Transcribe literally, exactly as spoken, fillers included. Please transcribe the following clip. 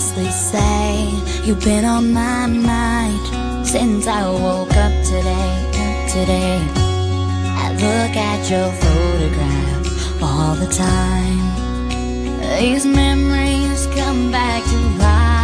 honestly say you've been on my mind since I woke up today, today. I look at your photograph all the time. These memories come back to life.